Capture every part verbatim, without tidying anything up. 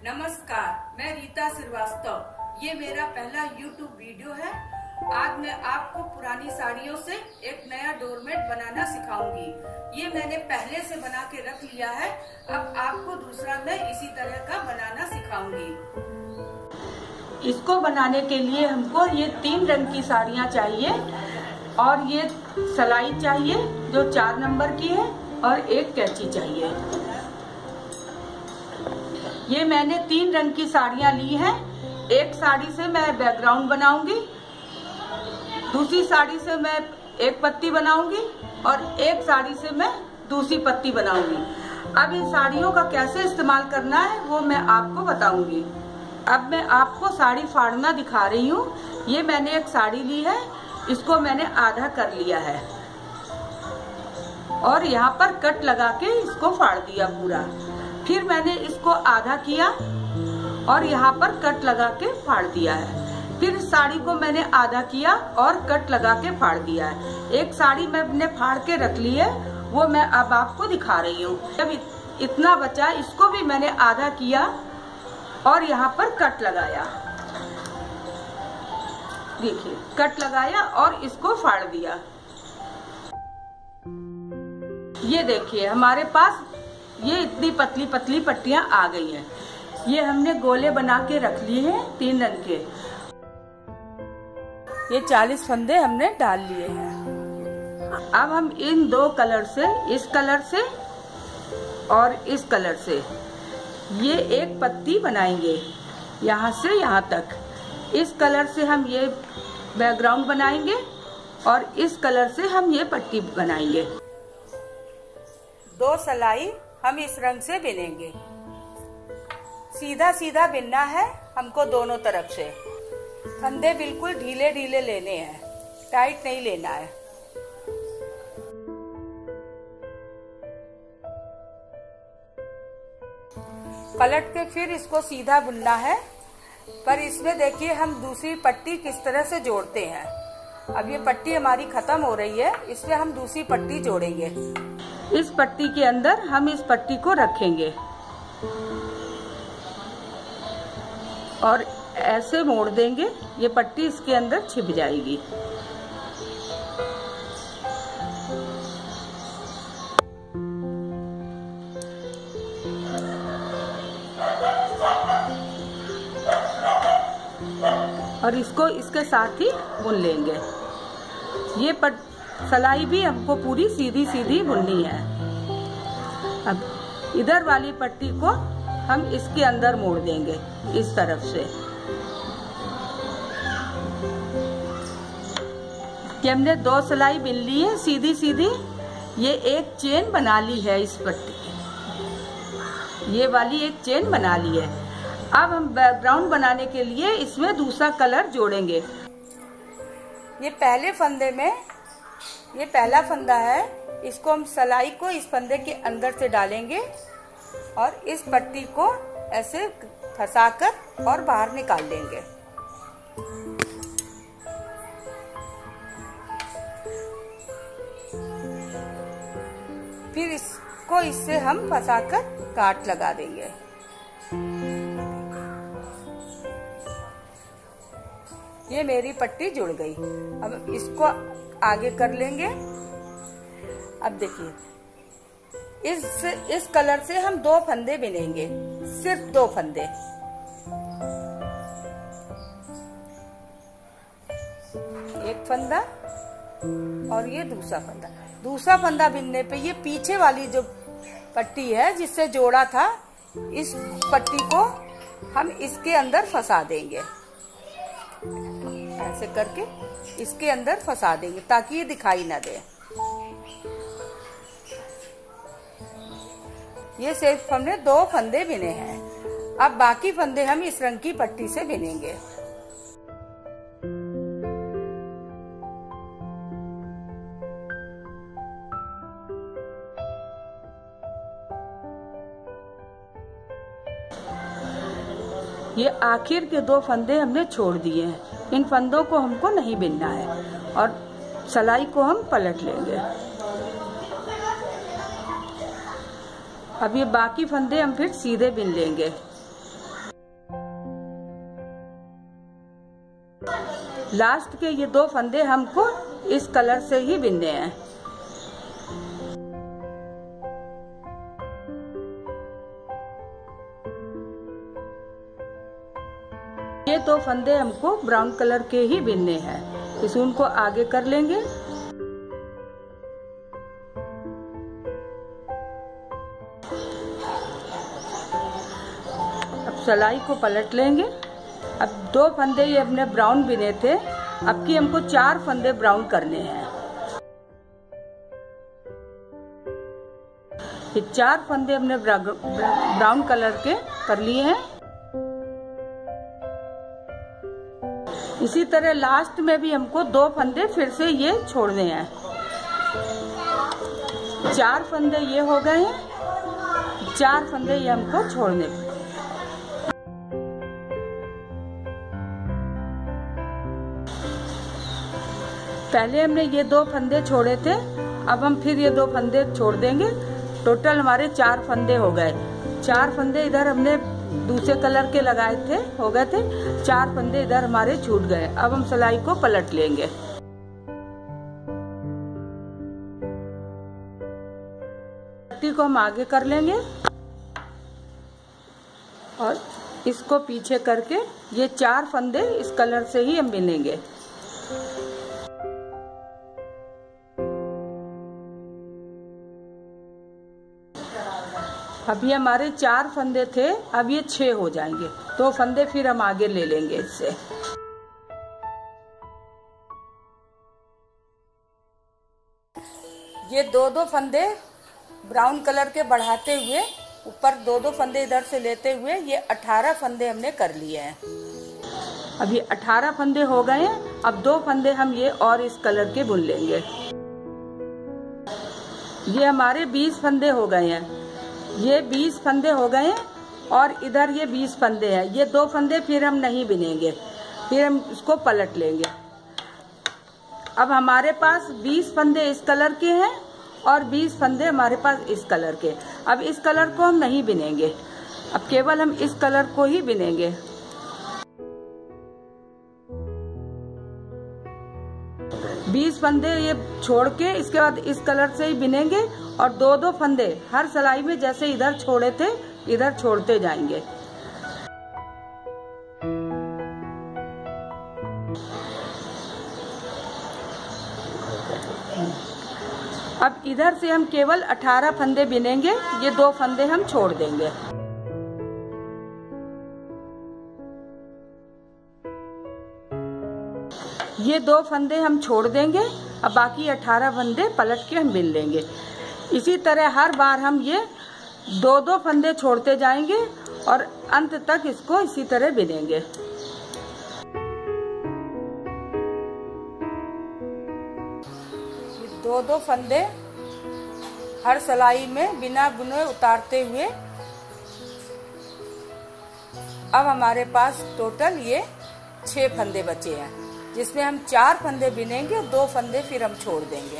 नमस्कार, मैं रीता श्रीवास्तव। ये मेरा पहला यूट्यूब वीडियो है। आज मैं आपको पुरानी साड़ियों से एक नया डोरमेट बनाना सिखाऊंगी। ये मैंने पहले से बना के रख लिया है। अब आपको दूसरा मैं इसी तरह का बनाना सिखाऊंगी। इसको बनाने के लिए हमको ये तीन रंग की साड़ियाँ चाहिए और ये सिलाई चाहिए जो चार नंबर की है और एक कैंची चाहिए। ये मैंने तीन रंग की साड़ियाँ ली हैं। एक साड़ी से मैं बैकग्राउंड बनाऊंगी, दूसरी साड़ी से मैं एक पत्ती बनाऊंगी और एक साड़ी से मैं दूसरी पत्ती बनाऊंगी। अब इन साड़ियों का कैसे इस्तेमाल करना है वो मैं आपको बताऊंगी। अब मैं आपको साड़ी फाड़ना दिखा रही हूँ। ये मैंने एक साड़ी ली है, इसको मैंने आधा कर लिया है और यहाँ पर कट लगा के इसको फाड़ दिया पूरा। फिर मैंने इसको आधा किया और यहाँ पर कट लगा के फाड़ दिया है। फिर साड़ी को मैंने आधा किया और कट लगा के फाड़ दिया है। एक साड़ी मैंने फाड़ के रख ली है, वो मैं अब आपको दिखा रही हूँ। जब इतना बचा इसको भी मैंने आधा किया और यहाँ पर कट लगाया। देखिए कट लगाया और इसको फाड़ दिया। ये देखिए हमारे पास ये इतनी पतली पतली पट्टियां आ गई हैं। ये हमने गोले बना के रख लिए हैं तीन रंग के। ये चालीस फंदे हमने डाल लिए हैं। अब हम इन दो कलर से, इस कलर से और इस कलर से ये एक पत्ती बनाएंगे यहाँ से यहाँ तक। इस कलर से हम ये बैकग्राउंड बनाएंगे और इस कलर से हम ये पट्टी बनाएंगे। दो सिलाई हम इस रंग से बिनेंगे। सीधा सीधा बिनना है हमको दोनों तरफ से। फंदे बिल्कुल ढीले ढीले लेने हैं, टाइट नहीं लेना है। पलट के फिर इसको सीधा बुनना है। पर इसमें देखिए हम दूसरी पट्टी किस तरह से जोड़ते हैं। अब ये पट्टी हमारी खत्म हो रही है, इसमें हम दूसरी पट्टी जोड़ेंगे। इस पट्टी के अंदर हम इस पट्टी को रखेंगे और ऐसे मोड़ देंगे, ये पट्टी इसके अंदर छिप जाएगी। और इसको इसके साथ ही बुन लेंगे। ये पट सिलाई भी हमको पूरी सीधी सीधी बुननी है। अब इधर वाली पट्टी को हम इसके अंदर मोड़ देंगे इस तरफ से। कि हमने दो सिलाई बिन ली है सीधी सीधी। ये एक चेन बना ली है इस पट्टी की, ये वाली एक चेन बना ली है। अब हम बैकग्राउंड बनाने के लिए इसमें दूसरा कलर जोड़ेंगे। ये पहले फंदे में, ये पहला फंदा है, इसको हम सिलाई को इस फंदे के अंदर से डालेंगे और इस पट्टी को ऐसे फंसाकर और बाहर निकाल लेंगे। फिर इसको इससे हम फंसाकर काट लगा देंगे। ये मेरी पट्टी जुड़ गई। अब इसको आगे कर लेंगे। अब देखिए इस इस कलर से हम दो फंदे बिनेंगे, सिर्फ दो फंदे। एक फंदा और ये दूसरा फंदा। दूसरा फंदा बिनने पे ये पीछे वाली जो पट्टी है जिससे जोड़ा था, इस पट्टी को हम इसके अंदर फंसा देंगे। ऐसे करके इसके अंदर फंसा देंगे ताकि ये दिखाई ना दे। ये सिर्फ हमने दो फंदे बिने हैं। अब बाकी फंदे हम इस रंग की पट्टी से बिनेंगे। ये आखिर के दो फंदे हमने छोड़ दिए हैं। इन फंदों को हमको नहीं बिनना है और सिलाई को हम पलट लेंगे। अब ये बाकी फंदे हम फिर सीधे बिन लेंगे। लास्ट के ये दो फंदे हमको इस कलर से ही बिनने हैं। ये दो फंदे हमको ब्राउन कलर के ही बिनने हैं। इस ऊन को आगे कर लेंगे। अब सलाई को पलट लेंगे। अब दो फंदे ये अपने ब्राउन बिने थे, अब की हमको चार फंदे ब्राउन करने हैं। ये चार फंदे हमने ब्राउन कलर के कर लिए हैं। इसी तरह लास्ट में भी हमको दो फंदे फिर से ये छोड़ने हैं। चार फंदे ये हो गए हैं, चार फंदे ये हमको छोड़ने हैं। पहले हमने ये दो फंदे छोड़े थे, अब हम फिर ये दो फंदे छोड़ देंगे। टोटल हमारे चार फंदे हो गए। चार फंदे इधर हमने दूसरे कलर के लगाए थे, हो गए थे। चार फंदे इधर हमारे छूट गए। अब हम सिलाई को पलट लेंगे। पट्टी को हम आगे कर लेंगे और इसको पीछे करके ये चार फंदे इस कलर से ही हम बिनेंगे। अभी हमारे चार फंदे थे, अब ये छह हो जाएंगे। तो फंदे फिर हम आगे ले लेंगे इससे। ये दो दो फंदे ब्राउन कलर के बढ़ाते हुए ऊपर दो दो फंदे इधर से लेते हुए ये अठारह फंदे हमने कर लिए हैं। अब ये अठारह फंदे हो गए हैं। अब दो फंदे हम ये और इस कलर के बुन लेंगे। ये हमारे बीस फंदे हो गए हैं। ये बीस फंदे हो गए हैं और इधर ये बीस फंदे हैं। ये दो फंदे फिर हम नहीं बिनेंगे, फिर हम इसको पलट लेंगे। अब हमारे पास बीस फंदे इस कलर के हैं और बीस फंदे हमारे पास इस कलर के। अब इस कलर को हम नहीं बिनेंगे, अब केवल हम इस कलर को ही बिनेंगे। बीस फंदे ये छोड़ के इसके बाद इस कलर से ही बिनेंगे और दो दो फंदे हर सिलाई में जैसे इधर छोड़े थे इधर छोड़ते जाएंगे। अब इधर से हम केवल अठारह फंदे बिनेंगे, ये दो फंदे हम छोड़ देंगे। ये दो फंदे हम छोड़ देंगे। अब बाकी अठारह फंदे पलट के हम बिन लेंगे। इसी तरह हर बार हम ये दो दो फंदे छोड़ते जाएंगे और अंत तक इसको इसी तरह बिनेंगे। दो दो फंदे हर सिलाई में बिना बुने उतारते हुए अब हमारे पास टोटल ये छह फंदे बचे हैं, जिसमें हम चार फंदे बिनेंगे, दो फंदे फिर हम छोड़ देंगे।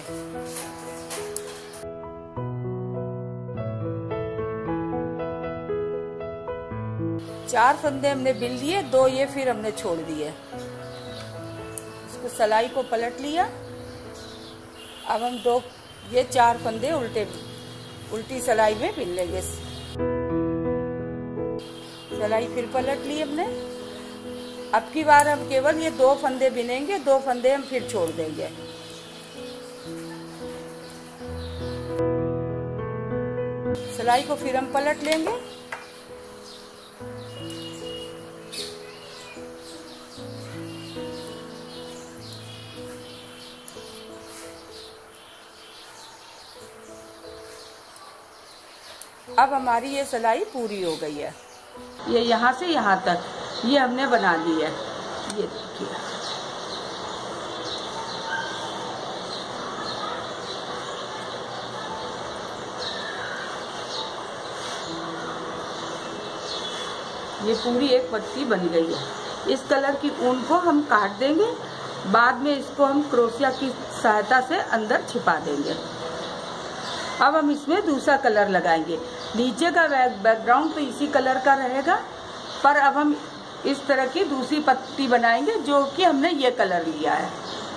चार फंदे हमने बिन लिए, दो ये फिर हमने छोड़ दिए। इसको सिलाई को पलट लिया। अब हम दो ये चार फंदे उल्टे उल्टी सिलाई में बिन लेंगे। सिलाई फिर पलट ली हमने। अब की बार हम केवल ये दो फंदे बिनेंगे, दो फंदे हम फिर छोड़ देंगे। सिलाई को फिर हम पलट लेंगे। अब हमारी ये सिलाई पूरी हो गई है। ये यहाँ से यहाँ तक ये हमने बना ली है। ये देखिए, ये पूरी एक पट्टी बन गई है। इस कलर की ऊन को हम काट देंगे, बाद में इसको हम क्रोशिया की सहायता से अंदर छिपा देंगे। अब हम इसमें दूसरा कलर लगाएंगे। नीचे का बैकग्राउंड तो इसी कलर का रहेगा, पर अब हम इस तरह की दूसरी पत्ती बनाएंगे जो कि हमने ये कलर लिया है।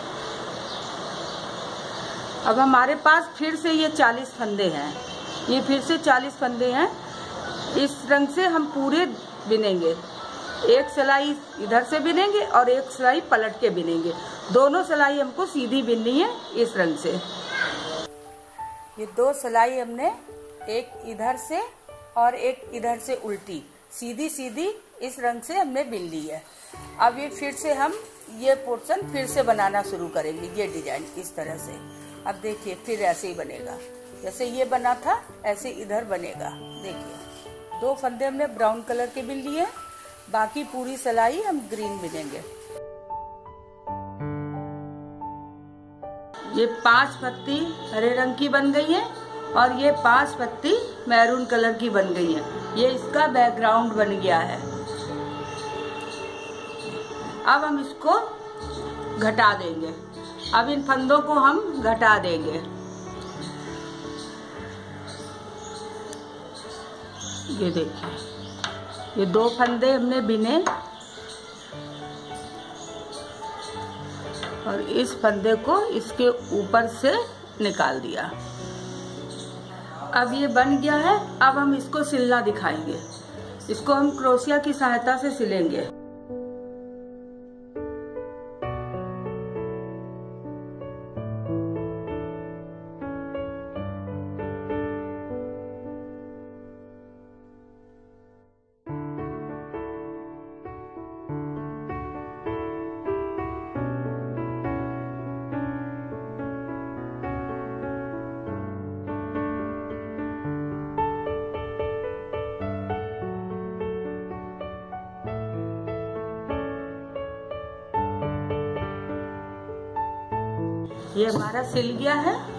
अब हमारे पास फिर से ये चालीस फंदे हैं, ये फिर से चालीस फंदे हैं। इस रंग से हम पूरे बिनेंगे, एक सिलाई इधर से बिनेंगे और एक सिलाई पलट के बिनेंगे। दोनों सिलाई हमको सीधी बिननी है इस रंग से। ये दो सिलाई हमने एक इधर से और एक इधर से उल्टी सीधी सीधी इस रंग से हमने बिन ली है। अब ये फिर से हम ये पोर्शन फिर से बनाना शुरू करेंगे, ये डिजाइन इस तरह से। अब देखिए फिर ऐसे ही बनेगा, जैसे ये बना था ऐसे इधर बनेगा। देखिए दो फंदे हमने ब्राउन कलर के बिन लिए, बाकी पूरी सिलाई हम ग्रीन बिनेंगे। ये पांच पत्ती हरे रंग की बन गई है और ये पांच पत्ती मैरून कलर की बन गई है। ये इसका बैकग्राउंड बन गया है। अब हम इसको घटा देंगे। अब इन फंदों को हम घटा देंगे। ये देखिए, ये दो फंदे हमने बिने और इस फंदे को इसके ऊपर से निकाल दिया। अब ये बन गया है। अब हम इसको सिलना दिखाएंगे। इसको हम क्रोशिया की सहायता से सिलेंगे। ये हमारा सिल गया है।